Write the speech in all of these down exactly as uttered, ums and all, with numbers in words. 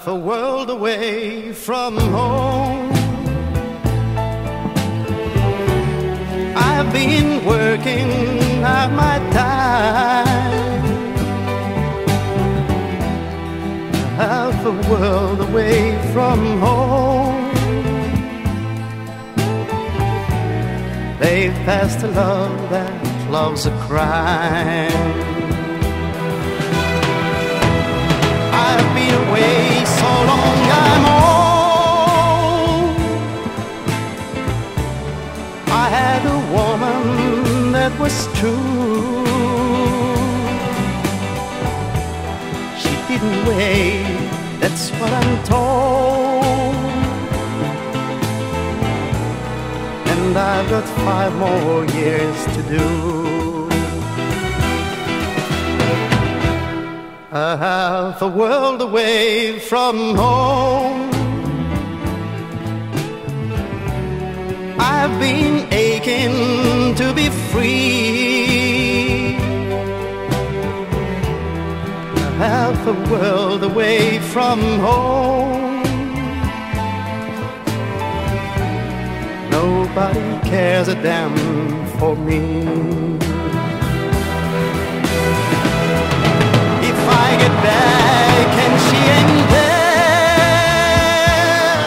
half a world away from home. I've been working out my time, half a world away from home. They've passed a law that love's a crime. I've been away so long I'm old. I had a woman that was true. She didn't wait, that's what I'm told. And I've got five more years to do. A half a world away from home. I've been aching to be free. A half a world away from home. Nobody cares a damn for me. If I get back and she ain't there,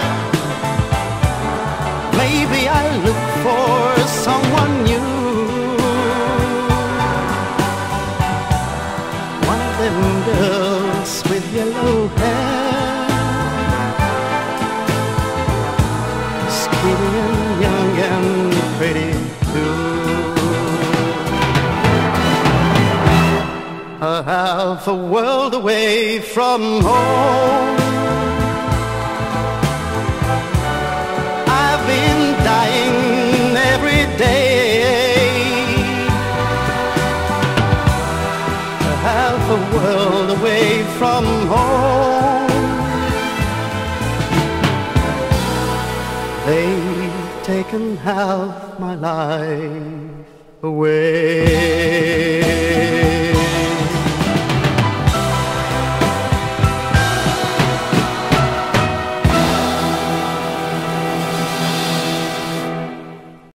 maybe I'll look for someone new. One of them girls with yellow hair, skinny and young and pretty too. A half a world away from home. I've been dying every day. A half a world away from home. They've taken half my life away.